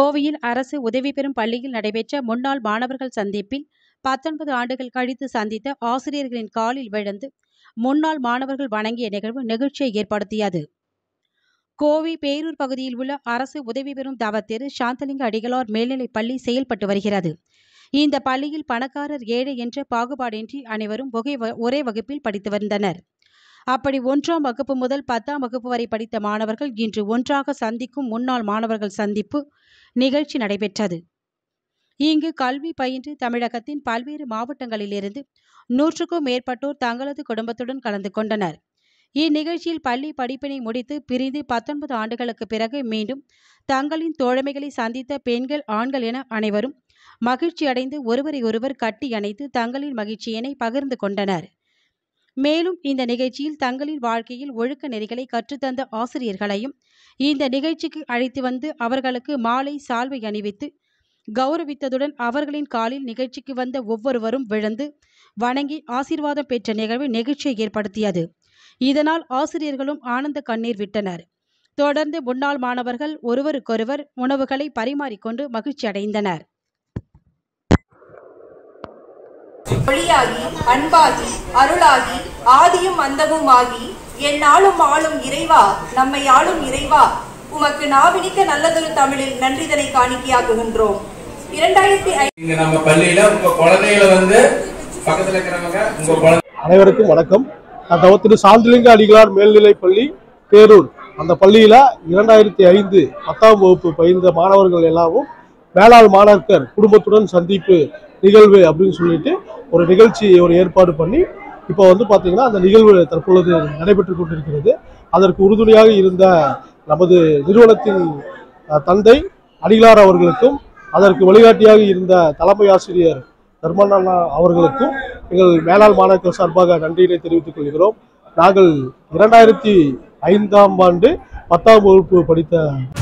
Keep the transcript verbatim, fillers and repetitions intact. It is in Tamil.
கோவையில் அரசு உதவி பெறும் பள்ளியில் நடைபெற்ற முன்னாள் மாணவர்கள் சந்திப்பில் பத்தொன்பது ஆண்டுகள் கழித்து சந்தித்த ஆசிரியர்களின் காலில் விழுந்து முன்னாள் மாணவர்கள் வணங்கிய நிகழ்வு நெகிழ்ச்சியை ஏற்படுத்தியது. கோவை பேரூர் பகுதியில் உள்ள அரசு உதவி பெறும் தவத்திரு சாந்தலிங்க அடிகளார் மேல்நிலைப் பள்ளி செயல்பட்டு வருகிறது. இந்த பள்ளியில் பணக்காரர் ஏழை என்ற பாகுபாடின்றி அனைவரும் ஒரே வகுப்பில் படித்து வந்தனர். அப்படி ஒன்றாம் வகுப்பு முதல் பத்தாம் வகுப்பு வரை படித்த மாணவர்கள் இன்று ஒன்றாக சந்திக்கும் முன்னாள் மாணவர்கள் சந்திப்பு நிகழ்ச்சி நடைபெற்றது. இங்கு கல்வி பயின்று தமிழகத்தின் பல்வேறு மாவட்டங்களிலிருந்து நூற்றுக்கும் மேற்பட்டோர் தங்களது குடும்பத்துடன் கலந்து கொண்டனர். இந்நிகழ்ச்சியில் பள்ளி படிப்பினை முடித்து பிரிந்து பத்தொன்பது ஆண்டுகளுக்கு பிறகு மீண்டும் தங்களின் தோழமைகளை சந்தித்த பெண்கள் ஆண்கள் என அனைவரும் மகிழ்ச்சி அடைந்து ஒருவரை ஒருவர் கட்டி அணைத்து தங்களின் மகிழ்ச்சியினை பகிர்ந்து கொண்டனர். மேலும் இந்த நிகழ்ச்சியில் தங்களின் வாழ்க்கையில் ஒழுக்க நெறிகளை கற்றுத்தந்த ஆசிரியர்களையும் இந்த நிகழ்ச்சிக்கு அழைத்து வந்து அவர்களுக்கு மாலை சால்வை அணிவித்து கௌரவித்ததுடன் அவர்களின் காலில் நிகழ்ச்சிக்கு வந்த ஒவ்வொருவரும் விழுந்து வணங்கி ஆசீர்வாதம் பெற்ற நிகழ்வு நெகிழ்ச்சியை ஏற்படுத்தியது. இதனால் ஆசிரியர்களும் ஆனந்த கண்ணீர் விட்டனர். தொடர்ந்து முன்னாள் மாணவர்கள் ஒருவருக்கொருவர் உணவுகளை பரிமாறிக்கொண்டு மகிழ்ச்சி அடைந்தனர். ஒளியாகி அன்பாகி அருளாகி ஆதியும் அந்தமுமாகி எந்நாளும் ஆளும் இறைவா நம்மை ஆளும் இறைவா உமக்கு நாவினிக்க நல்லதொரு தமிழில் நன்றிதனை காணிக்கையாக்குகின்றோம். இரண்டாயிரத்தி ஐந்து நம்ம பள்ளியில உங்க குழந்தைகளை வந்து பக்கத்துல இருக்கிறவங்க உங்க குழந்தை அனைவருக்கும் வணக்கம். நான் தவத்திரு சாந்தலிங்க அடிகளார் மேல்நிலைப் பள்ளி பேரூர். அந்த பள்ளியில இரண்டாயிரத்தி ஐந்து பத்தாம் வகுப்பு பயின்ற மாணவர்கள் எல்லாரும் மேலாள் மாணாக்கர் குடும்பத்துடன் சந்திப்பு நிகழ்வு அப்படின்னு சொல்லிட்டு ஒரு நிகழ்ச்சி ஒரு ஏற்பாடு பண்ணி இப்போ வந்து பார்த்தீங்கன்னா அந்த நிகழ்வு தற்பொழுது நடைபெற்று கொண்டிருக்கிறது. அதற்கு உறுதுணையாக இருந்த நமது நிறுவனத்தின் தந்தை அடிகளார் அவர்களுக்கும் அதற்கு வழிகாட்டியாக இருந்த தலைமை ஆசிரியர் தர்மண்ணா அவர்களுக்கும் எங்கள் மேலாள் மாணாக்கர் சார்பாக நன்றியினை தெரிவித்துக் கொள்கிறோம். நாங்கள் இரண்டாயிரத்தி ஐந்தாம் ஆண்டு பத்தாம் வகுப்பு படித்த